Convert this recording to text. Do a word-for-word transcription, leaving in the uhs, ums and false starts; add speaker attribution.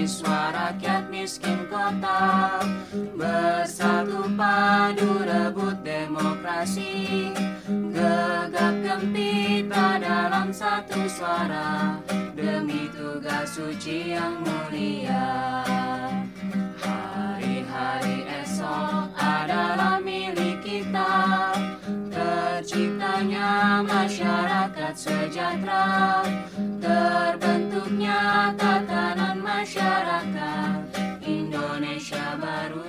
Speaker 1: mahasiswa rakyat miskin kota, bersatu padu rebut demokrasi, gegap gempita dalam satu suara, demi tugas suci yang mulia. Hari-hari esok adalah milik kita, terciptanya masyarakat sejahtera, terbentuknya tatanan masyarakat Indonesia baru